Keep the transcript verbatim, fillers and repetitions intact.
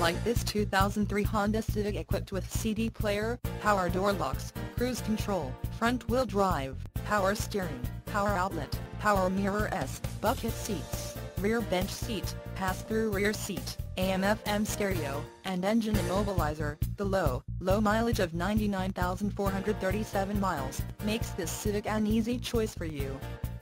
like this two thousand three Honda Civic equipped with C D player, power door locks, cruise control, front-wheel drive, power steering, power outlet, power mirrors, bucket seats, rear bench seat, pass-through rear seat, A M F M stereo, and engine immobilizer. The low, low mileage of ninety-nine thousand four hundred thirty-seven miles makes this Civic an easy choice for you.